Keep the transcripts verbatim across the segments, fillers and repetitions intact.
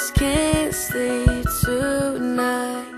just can't sleep tonight,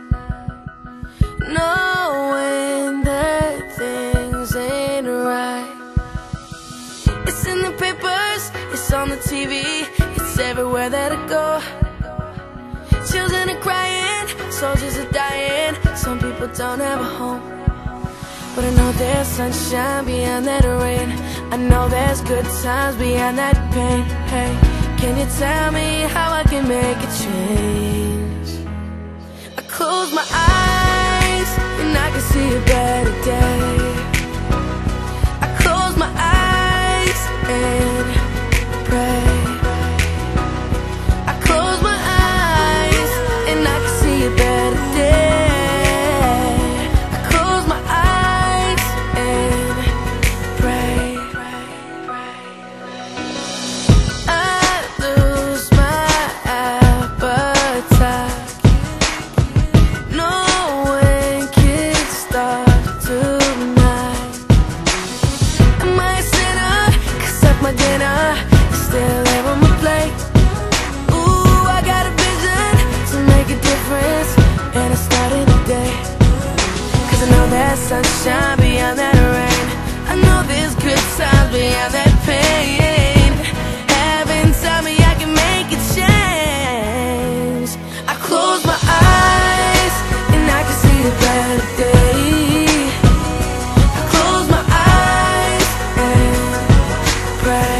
knowing that things ain't right. It's in the papers, it's on the T V, it's everywhere that I go. Children are crying, soldiers are dying, some people don't have a home. But I know there's sunshine behind that rain, I know there's good times behind that pain. Hey, can you tell me how I can make a change? I close my eyes and I can see a better day. I close my eyes and pray. I close my eyes and I can see a better day. Still there on my plate. Ooh, I got a vision to make a difference, and I started today. Cause I know there's sunshine beyond that rain, I know there's good times beyond that pain. Heaven tell me I can make a change. I close my eyes and I can see the better day. I close my eyes and pray.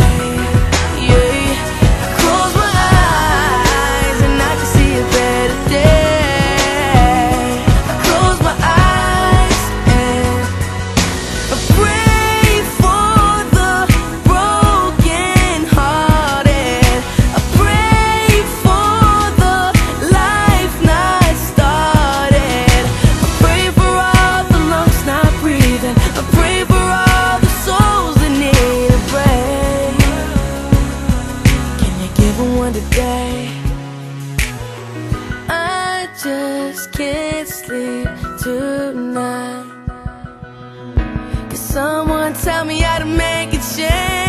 Today I just can't sleep tonight. Can someone tell me how to make a change?